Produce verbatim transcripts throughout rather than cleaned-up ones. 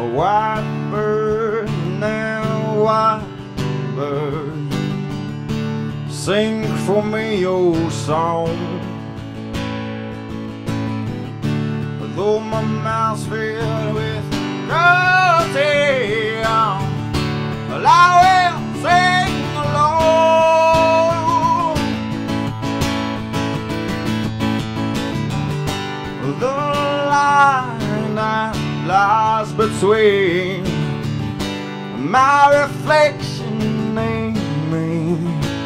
A white bird, now white bird, sing for me your song. Though my mouth's filled with cruelty, well, I will sing along. The line that lies between my reflection and me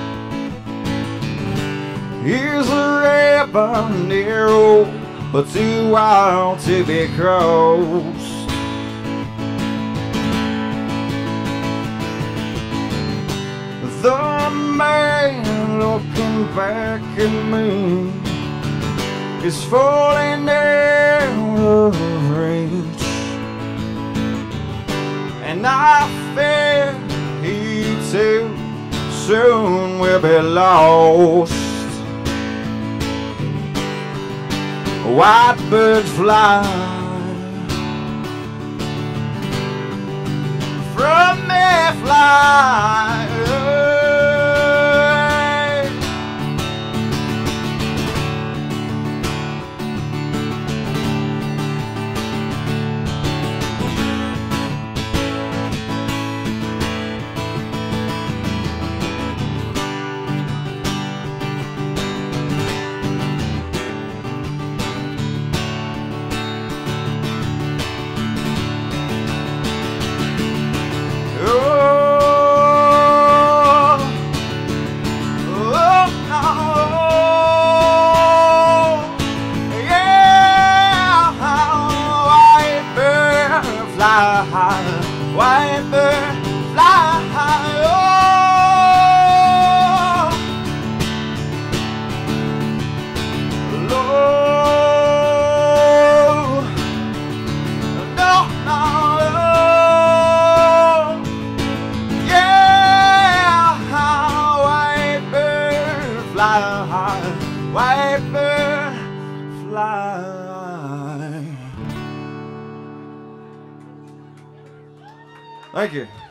is a river narrow but too wild to be crossed. The man looking back at me is falling out of reach, and I fear he too soon will be lost. White birds fly from their flight. White bird, fly high, oh Lord, no, no, yeah, white bird, fly high, white bird, fly. Thank you.